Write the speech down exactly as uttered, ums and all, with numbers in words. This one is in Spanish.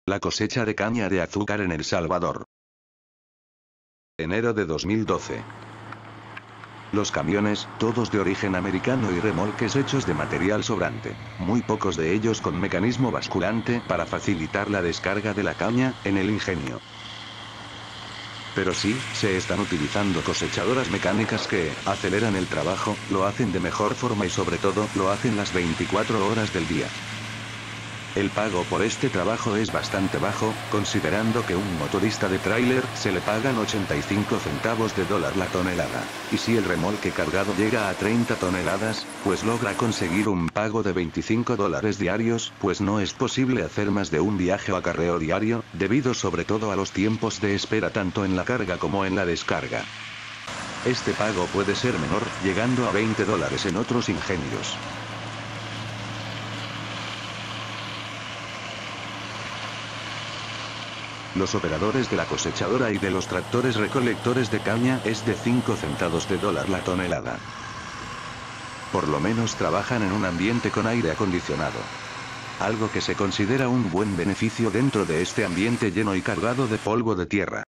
La cosecha de caña de azúcar en El Salvador. Enero de dos mil doce. Los camiones, todos de origen americano y remolques hechos de material sobrante, muy pocos de ellos con mecanismo basculante para facilitar la descarga de la caña, en el ingenio. Pero sí, se están utilizando cosechadoras mecánicas que aceleran el trabajo, lo hacen de mejor forma y sobre todo, lo hacen las veinticuatro horas del día. El pago por este trabajo es bastante bajo, considerando que un motorista de tráiler se le pagan ochenta y cinco centavos de dólar la tonelada. Y si el remolque cargado llega a treinta toneladas, pues logra conseguir un pago de veinticinco dólares diarios, pues no es posible hacer más de un viaje o acarreo diario, debido sobre todo a los tiempos de espera tanto en la carga como en la descarga. Este pago puede ser menor, llegando a veinte dólares en otros ingenios. Los operadores de la cosechadora y de los tractores recolectores de caña es de cinco centavos de dólar la tonelada. Por lo menos trabajan en un ambiente con aire acondicionado. Algo que se considera un buen beneficio dentro de este ambiente lleno y cargado de polvo de tierra.